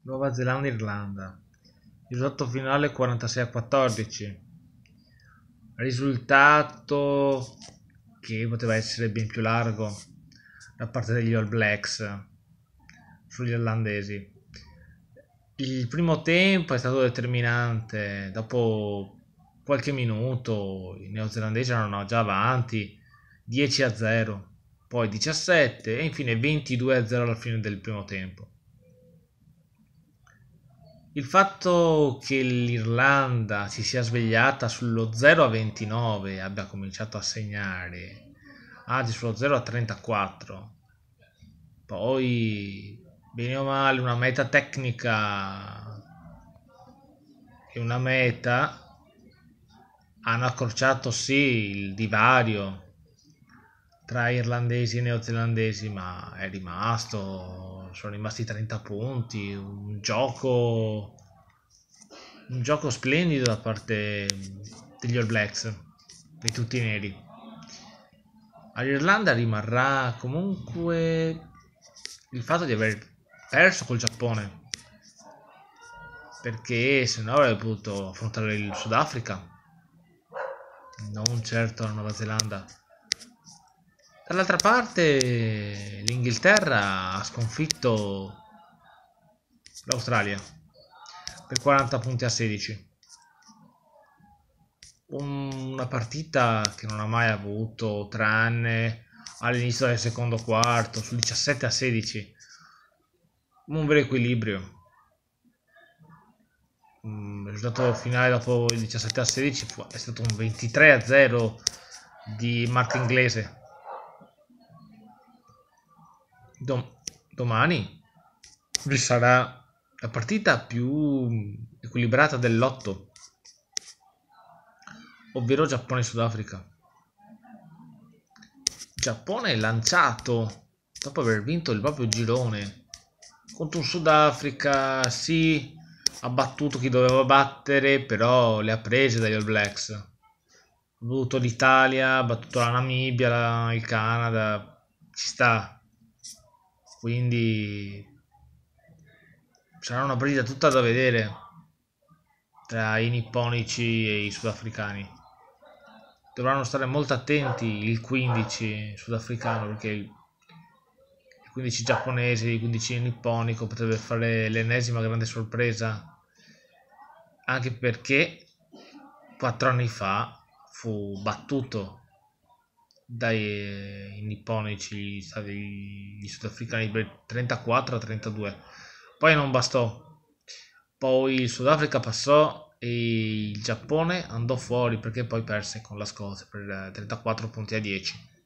Nuova Zelanda-Irlanda. Risultato finale 46-14. Risultato che poteva essere ben più largo da parte degli All Blacks sugli irlandesi. Il primo tempo è stato determinante. Dopo qualche minuto i neozelandesi erano già avanti 10-0, poi 17 e infine 22-0 alla fine del primo tempo. Il fatto che l'Irlanda si sia svegliata sullo 0-29 e abbia cominciato a segnare anzi sullo 0-34, poi bene o male una meta tecnica e una meta hanno accorciato sì il divario tra irlandesi e neozelandesi, ma sono rimasti 30 punti, un gioco splendido da parte degli All Blacks, di tutti i neri. All'Irlanda rimarrà comunque il fatto di aver perso col Giappone, perché se no avrebbe potuto affrontare il Sudafrica, non certo la Nuova Zelanda. Dall'altra parte l'Inghilterra ha sconfitto l'Australia per 40 punti a 16. Una partita che non ha mai avuto, tranne all'inizio del secondo quarto, sul 17 a 16, un vero equilibrio. Il risultato finale dopo il 17 a 16 è stato un 23 a 0 di marca inglese. Domani vi sarà la partita più equilibrata dell'otto, ovvero Giappone-Sudafrica. Giappone lanciato dopo aver vinto il proprio girone contro un Sudafrica, sì, ha battuto chi doveva battere, però le ha prese dagli All Blacks. Ha battuto l'Italia, ha battuto la Namibia, il Canada, ci sta. Quindi sarà una partita tutta da vedere tra i nipponici e i sudafricani. Dovranno stare molto attenti il 15 sudafricano, perché il 15 giapponese, il 15 nipponico potrebbe fare l'ennesima grande sorpresa, anche perché 4 anni fa fu battuto dai nipponici, gli sudafricani, per 34 a 32. Poi non bastò, poi il Sudafrica passò e il Giappone andò fuori perché poi perse con la Scozia per 34 punti a 10.